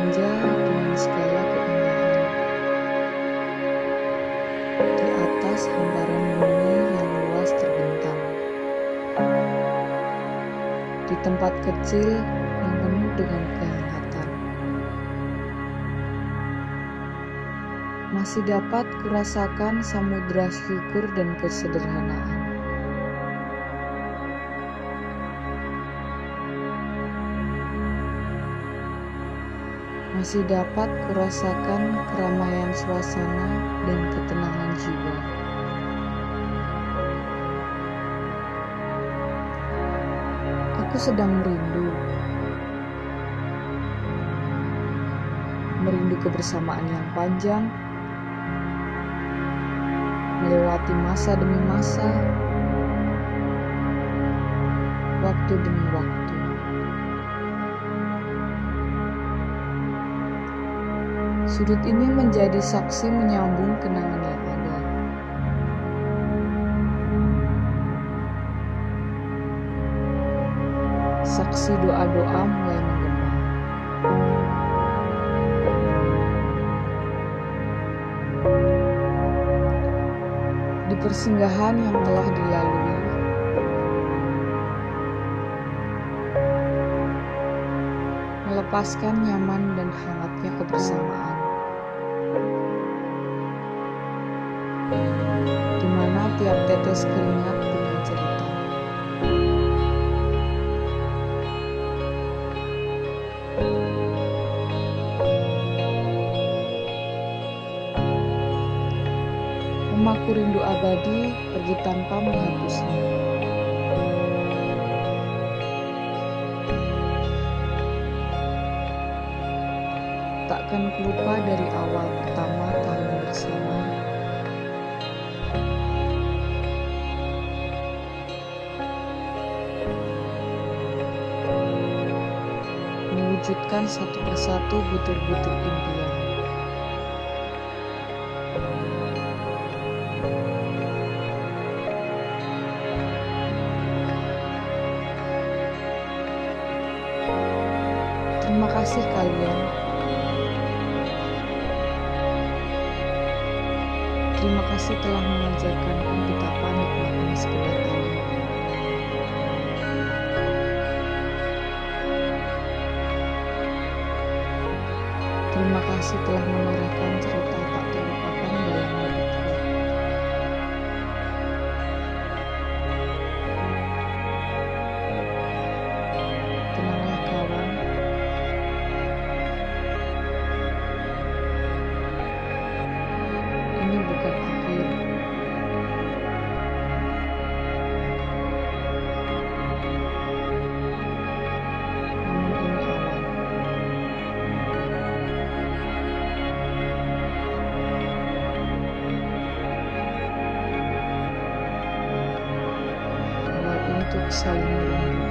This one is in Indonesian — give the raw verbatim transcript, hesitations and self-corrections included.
senja dengan segala keindahan. Di atas hamparan bumi yang luas terbentang. Di tempat kecil yang penuh dengan kehangatan. Masih dapat kurasakan samudra syukur dan kesederhanaan. Masih dapat kurasakan keramaian suasana dan ketenangan jiwa. Aku sedang merindu. Merindu kebersamaan yang panjang, melewati masa demi masa, waktu demi waktu. Sudut ini menjadi saksi menyambung kenangan yang ada. Saksi doa-doa mulai menggema. Di persinggahan yang telah dilalui, melepaskan nyaman dan hangatnya kebersamaan, di mana tiap tetes keringat punya cerita. Memaku rindu abadi pergi tanpa menghapusnya. Takkan lupa dari awal pertama tahun bersama. Mewujudkan satu persatu butir-butir impian. Terima kasih kalian. Terima kasih telah mengajarkanku betapa nikmatnya sekedar ada. Terima kasih telah menorehkan cerita tak terlupakan dalam hidupku. Tenanglah kawan. Ini bukan akhir. Namun ini awal. Awal untuk saling rindu.